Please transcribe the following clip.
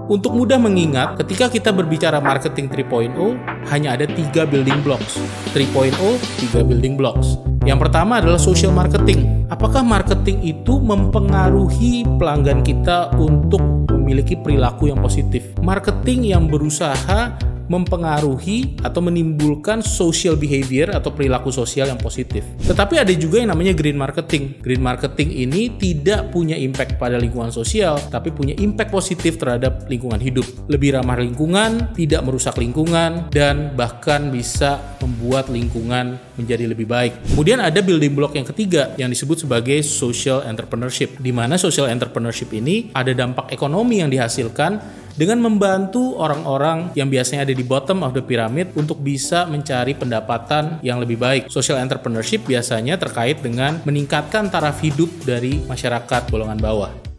Untuk mudah mengingat, ketika kita berbicara marketing 3.0, hanya ada 3 building blocks. 3.0, 3 building blocks. Yang pertama adalah social marketing. Apakah marketing itu mempengaruhi pelanggan kita untuk memiliki perilaku yang positif? Marketing yang berusaha mempengaruhi atau menimbulkan social behavior atau perilaku sosial yang positif. Tetapi ada juga yang namanya green marketing. Green marketing ini tidak punya impact pada lingkungan sosial, tapi punya impact positif terhadap lingkungan hidup. Lebih ramah lingkungan, tidak merusak lingkungan, dan bahkan bisa membuat lingkungan menjadi lebih baik. Kemudian ada building block yang ketiga yang disebut sebagai social entrepreneurship, di mana social entrepreneurship ini ada dampak ekonomi yang dihasilkan dengan membantu orang-orang yang biasanya ada di bottom of the pyramid untuk bisa mencari pendapatan yang lebih baik. Social entrepreneurship biasanya terkait dengan meningkatkan taraf hidup dari masyarakat golongan bawah.